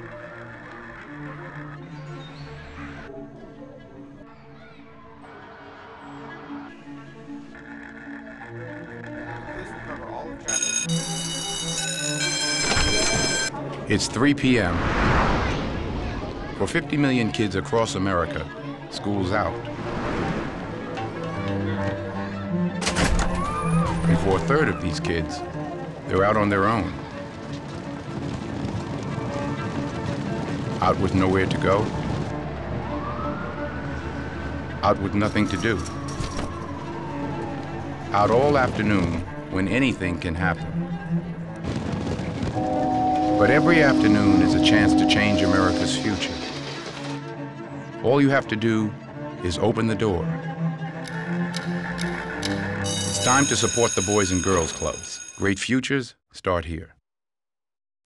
It's 3 p.m. For 50 million kids across America, school's out. And for a third of these kids, they're out on their own. Out with nowhere to go. Out with nothing to do. Out all afternoon when anything can happen. But every afternoon is a chance to change America's future. All you have to do is open the door. It's time to support the Boys and Girls Clubs. Great futures start here.